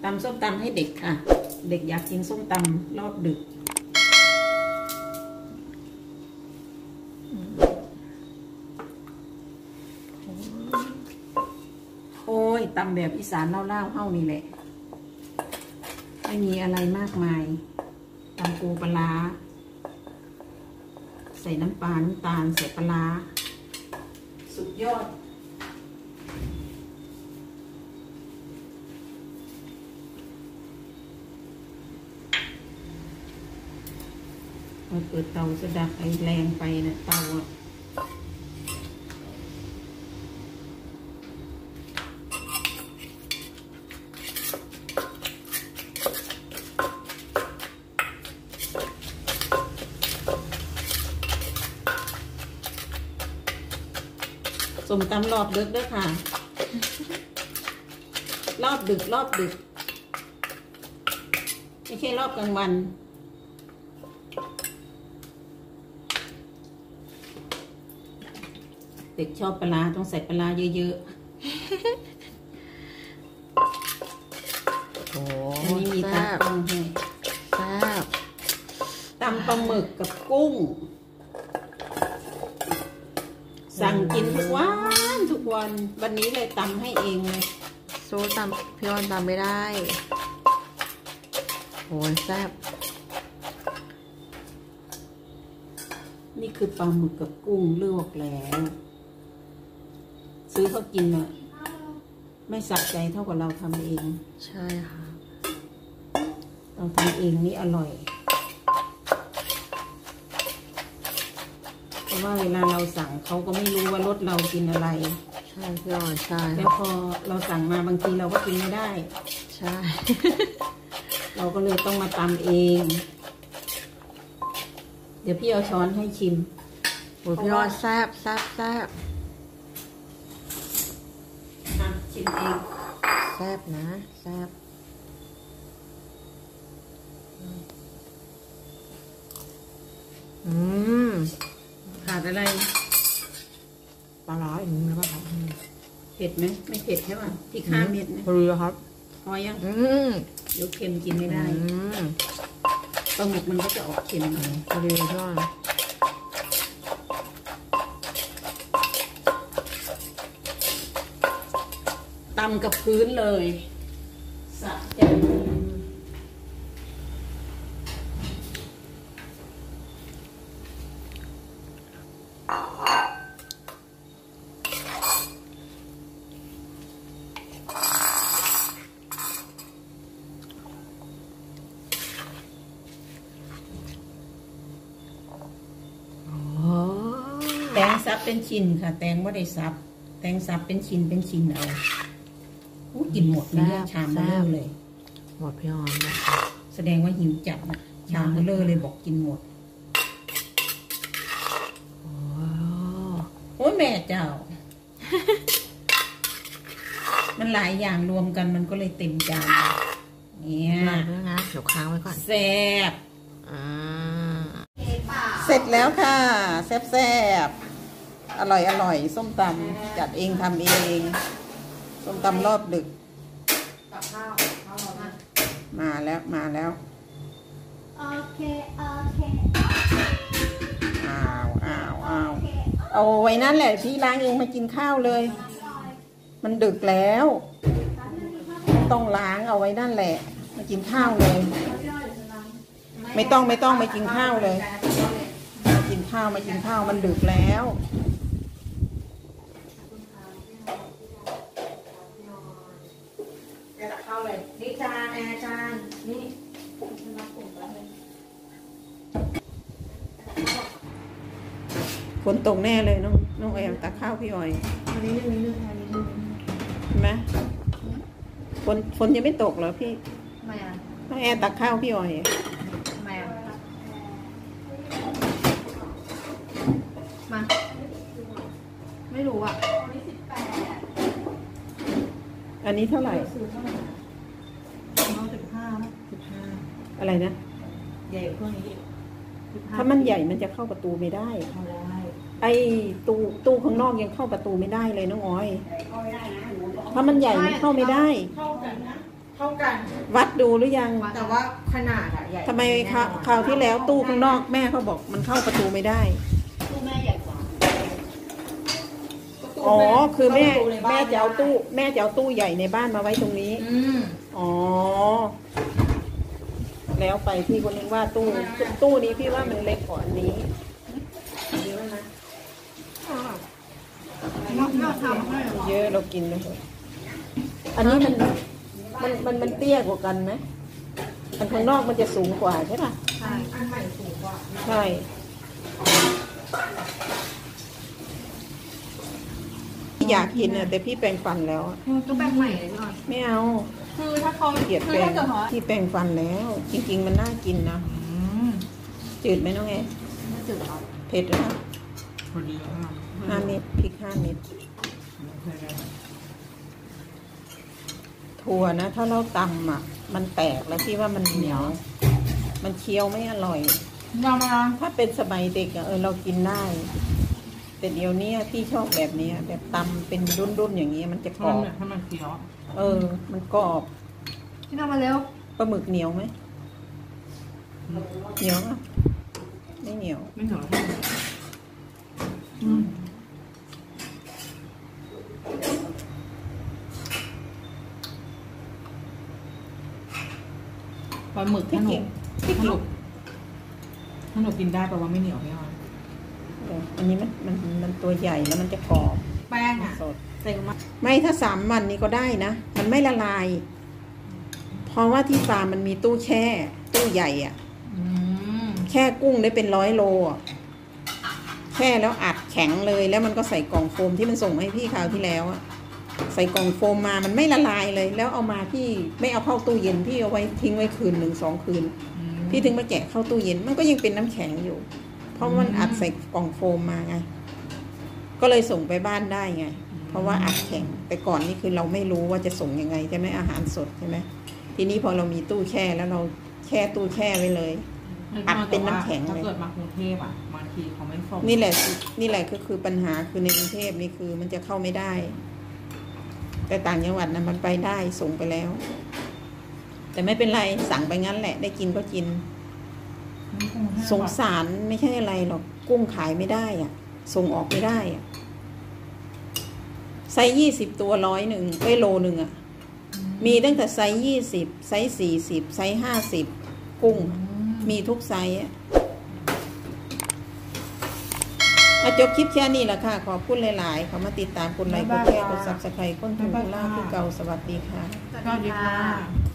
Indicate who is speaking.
Speaker 1: ตำส้มตำให้เด็กค่ะเด็กอยากกินส้มตำรอบดึกโอ้ยตำแบบอีสานเล่าๆเฮ้านี่แหละไม่มีอะไรมากมายตำปูปลาใส่น้ำปลาน้ำตาลใส่ปลาสุดยอดเปิดเตาจะดับไอแรงไปนะเตาส้มตำรอบดึกด้วยค่ะรอบดึกไม่ใช่รอบกลางวันเด็กชอบปลาต้องใส่ปลาเยอะๆโอ้อันนี้มีตำต้องให้ตำปลาหมึกกับกุ้งสั่งกินทุกวันวันนี้เลยตำให้เองเลย
Speaker 2: โซ่ตำพี่ออนตำไม่ได้โอ้ยแซ่บ
Speaker 1: นี่คือปลาหมึกกับกุ้งลวกแล้วซื้อเขากินอะไม่สะใจเท่ากับเราทำเอง
Speaker 2: ใช่ค่ะ
Speaker 1: เราทำเองนี่อร่อยเพราะว่าเวลาเราสั่งเขาก็ไม่รู้ว่ารสเรากินอะไร
Speaker 2: ใช่พี่ออนใช่
Speaker 1: แล้วพอเราสั่งมาบางทีเราก็กินไม่ได้
Speaker 2: ใช่
Speaker 1: เราก็เลยต้องมาตำเองเดี๋ยวพี่เอาช้อนให้ชิม
Speaker 2: โอ้ยพี่ออนแซ่บ
Speaker 1: ชิมเอง
Speaker 2: แซ่บนะแซ่บ
Speaker 1: ขาดอะไร
Speaker 2: ปลาร้าอย่างนี้แล้วป่ะครับ
Speaker 1: เผ็ดไหมไม่เผ็ดใช่ป่ะที่ข้าเม็ดนะ
Speaker 2: พอดีครับ
Speaker 1: พอยังเดี๋ยวเค็มกินไม่ได้ปลาหมึกมันก็จะออกเค็ม
Speaker 2: พอดีใช่
Speaker 1: ตำกับพื้นเลยสะใจแตงซับเป็นชิ้นค่ะแตงไม่ได้ซับแตงซับเป็นชิ้นเอากินหมดนี่ชามเบลอเลย
Speaker 2: หมดพี่ออน
Speaker 1: แสดงว่าหิวจัดนะชามเบลอเลยบอกกินหมดโอ้ยแม่เจ้า มันหลายอย่างรวมกันมันก็เลยเต็มจานเนี่ย
Speaker 2: นะเดี๋ยวค้างไว้ก่อน
Speaker 1: แซ่บเสร็จแล้วค่ะแซ่บอร่อยส้มตำจัดเองทำเองส้มตำรอบดึกมาแล้ว
Speaker 3: โอเค
Speaker 1: เอาไว้นั่นแหละพี่ล้างเองมากินข้าวเลยมันดึกแล้วต้องล้างเอาไว้นั่นแหละมากินข้าวเลยไม่ต้องมากินข้าวเลยมากินข้าวมันดึกแล้วข้าวเลยนี่จานนี่ฝนตกแน่เลยน้องแอมตักข้าวพี่ออย
Speaker 3: อันนี้เรื่อง
Speaker 1: เห็นไหมฝนยังไม่ตกเหรอพี่
Speaker 3: ไม่อ่ะ
Speaker 1: น้องแอมตักข้าวพี่ออย
Speaker 3: ไม่อ่ะมาไม่รู้อ่ะ
Speaker 1: อันนี้เท่าไหร่
Speaker 3: 15
Speaker 1: อะไรนะ
Speaker 3: ใหญ่กว่านี้
Speaker 1: ถ้ามันใหญ่มันจะเข้าประตูไม่ได้ไอ้ตู้ข้างนอกยังเข้าประตูไม่ได้เลยน้องอ้อยถ้ามันใหญ่มันเข้าไม่ได้
Speaker 3: เท่ากัน
Speaker 1: วัดดูหรือยัง
Speaker 3: แต่ว่าขนาดอะใหญ่
Speaker 1: ทำไมคราวที่แล้วตู้ข้างนอกแม่เขาบอกมันเข้าประตูไม่ได้
Speaker 3: ตู้แม่ใหญ่กว่า
Speaker 1: อ๋อ คือแม่จะเอาตู้ใหญ่ในบ้านมาไว้ตรงนี้ อ๋อ แล้วไปพี่คนนึงว่าตู้นี้พี่ว่ามันเล็กกว่าอันนี้เยอะนะ
Speaker 3: น่าทำให้
Speaker 1: เยอะเรากินเลยเถอะอันนี้มันเตี้ยกว่ากันไหมอันข้างนอกมันจะสูงกว่าใช่ป่ะ
Speaker 3: ใช่อันใหม่สูงกว่า
Speaker 1: ใช่อยากกินอะแต่พี่แปรงฟันแล้วอะ
Speaker 3: ก็แบ่งใหม่เลยพี่ออน
Speaker 1: ไม่เอา
Speaker 3: คือถ้าเขา
Speaker 1: เกลียด
Speaker 3: คื
Speaker 1: แป
Speaker 3: อ
Speaker 1: รง
Speaker 3: ถ้าเกิดว่า
Speaker 1: พี่แปรงฟันแล้ว จริง ๆ มันน่ากินนะจืดไหมน้องแอ
Speaker 3: ไม่จืดหรอก
Speaker 1: เผ็ดนะ
Speaker 2: พอดีมาก
Speaker 1: 5 เม็ดพริก 5 เม็ดถั่วนะ ถ้าเราตำอ่ะ มันแตกแล้วพี่ว่ามันเหนียว มันเคี้ยวไม่อร่อย
Speaker 3: ยำมา
Speaker 1: ถ้าเป็นสมัยเด็กอะเรากินได้ แต่เดี๋ยวนี้พี่ชอบแบบนี้แบบตำเป็นรุ่นๆอย่างนี้มันจะกรอบ
Speaker 2: ถ้ามันเคี้ยว
Speaker 1: มันกรอบ
Speaker 3: พี่น้องมาเร็ว
Speaker 1: ปลาหมึกเหนียวไหมเหนียวอ่ะไม่เหนียว
Speaker 2: ไม่เหนียว ปลาหมึกถ้าหนูกินได้แปลว่าไม่เหนียวพี่ออน
Speaker 1: อันนี้มันตัวใหญ่แล้วมันจะกรอบ
Speaker 3: แป้งอ่ะ
Speaker 1: สด
Speaker 3: เต็มมาก
Speaker 1: ไม่ถ้า3 วันนี้ก็ได้นะ มันไม่ละลาย เพราะว่าที่ฟาร์มมันมีตู้แช่ ตู้ใหญ่อะแช่กุ้งได้เป็น100 โลอะแช่แล้วอัดแข็งเลยแล้วมันก็ใส่กล่องโฟมที่มันส่งมาให้พี่คราวที่แล้วอะใส่กล่องโฟมมามันไม่ละลายเลย แล้วเอามาพี่ไม่เอาเข้าตู้เย็นพี่เอาไว้ทิ้งไว้คืน 1-2 คืน พี่ถึงมาแกะเข้าตู้เย็นมันก็ยังเป็นน้ำแข็งอยู่ เพราะมันอัดใส่กล่องโฟมมาไงก็เลยส่งไปบ้านได้ไง เพราะว่าอัดแข็งแต่ก่อนนี่คือเราไม่รู้ว่าจะส่งยังไงใช่ไหมอาหารสดใช่ไหมทีนี้พอเรามีตู้แช่แล้วเราแช่ตู้แช่ไว้เลย อัดเป็นน้ำแข็งเลย
Speaker 2: ถ้าเกิดมากรุงเทพอ่ะบางทีเขาไม่ส่ง
Speaker 1: นี่แหละคือปัญหาคือในกรุงเทพนี่คือมันจะเข้าไม่ได้ แต่ต่างจังหวัดนะมันไปได้ส่งไปแล้ว แต่ไม่เป็นไรสั่งไปงั้นแหละ ได้กินก็กิน สงสารไม่ใช่อะไรหรอกกุ้งขายไม่ได้อ่ะ ส่งออกไม่ได้อ่ะไซส์20 ตัว100โลนึงอ่ะมีตั้งแต่ไซส์20ไซส์40ไซส์50กุ้งมีทุกไซส์อ่ะจบคลิปแค่นี้แหละค่ะขอบคุณหลายๆเขามาติดตามกดไลค์กดแชร์กดซับสไครต์คนถึงกุล่าคือเก่าสวัสดีค่ะ
Speaker 3: สวัสดีค่ะ